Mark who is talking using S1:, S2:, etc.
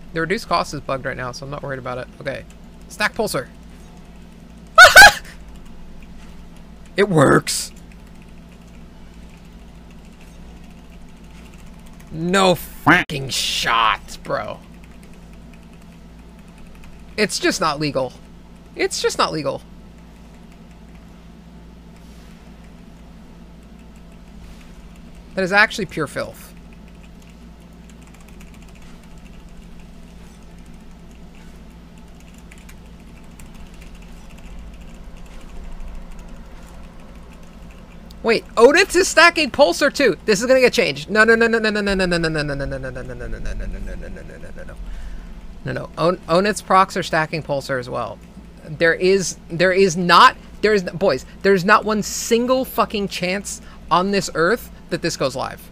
S1: The reduced cost is bugged right now, so I'm not worried about it. Okay. Stack pulsar. It works. No fucking shots, bro. It's just not legal. It's just not legal. That is actually pure filth. Wait, Onix is stacking pulsar too. This is gonna get changed. No. Onix procs are stacking pulsar as well. There's not one single fucking chance on this earth that this goes live.